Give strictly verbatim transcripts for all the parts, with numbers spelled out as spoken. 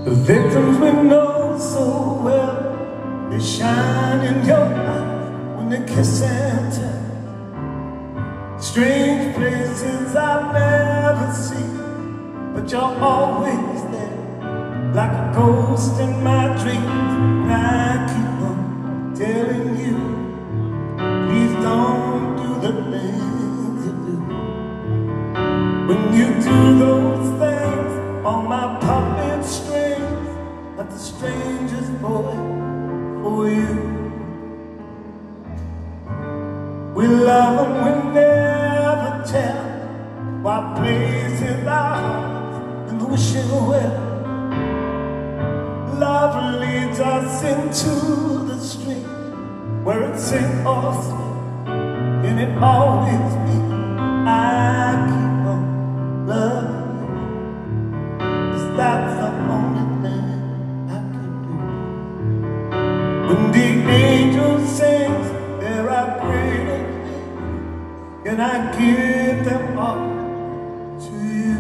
The victims we know so well, they shine in your eyes when they kiss and tell. Strange places I've never seen, but you're always there, like a ghost in my dreams. And I keep on telling you, please don't do the things you do. When you do those things on my puppet strings, like the strangest boy for you. We love them, we never tell, while placing our hearts in the wishing well. Love leads us into the stream where it's sink or swim, and it always be. I keep on loving you, 'cause that's the only thing I can do. When the angel sings, there are greater things, and I give them all to you.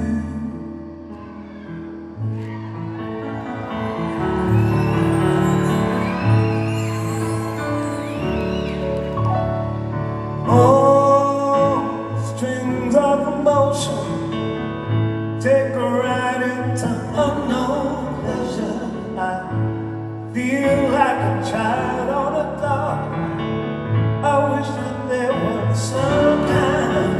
Oh, strings of emotion take a ride into unknown pleasure. I feel like a child on a doll. I wish that there was some kind of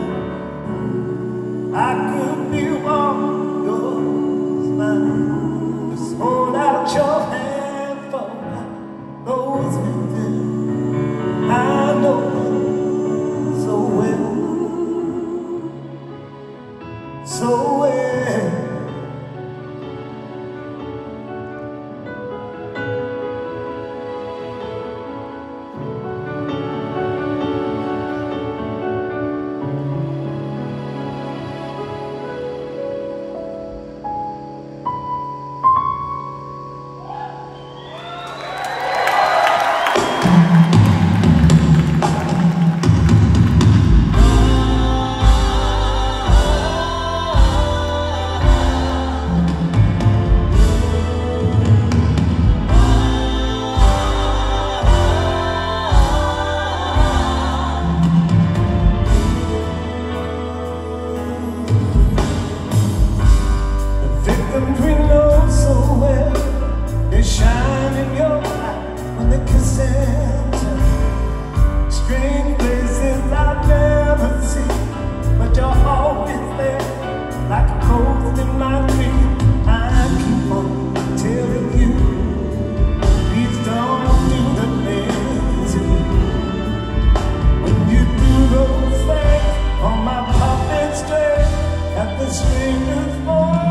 I could be all yours, mine. Just hold out your hand for those who do. I know them so well, so well. We know so well, they shine in your eyes when they kiss and tell. Strange places I've never seen, but you're always there, like a ghost in my dream. I keep on telling you, please don't do the things you do. When you do those things on my puppet string, at the strangest voice.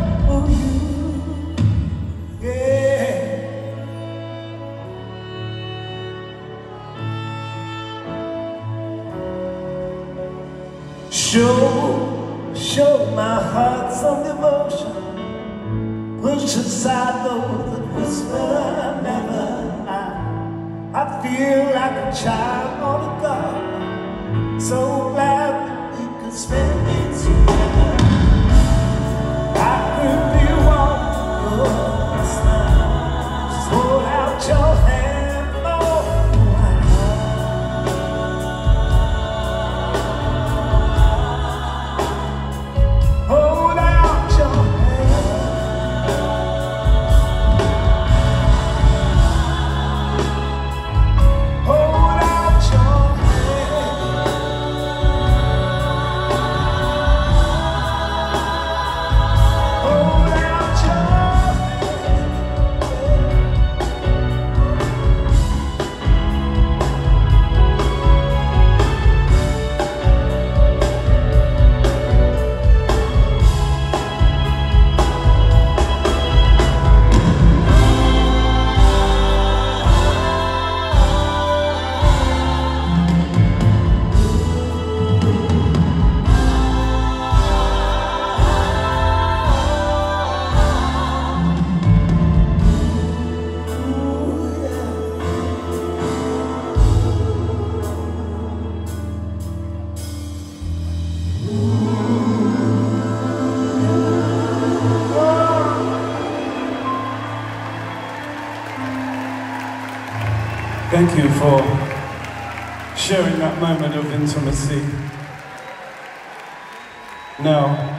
Show, show my heart some devotion. Push aside those that whisper never. I, I feel like a child on a doll. So glad that we could spend it together. I could be one of yours now. Just hold out your hand. Thank you for sharing that moment of intimacy. Now,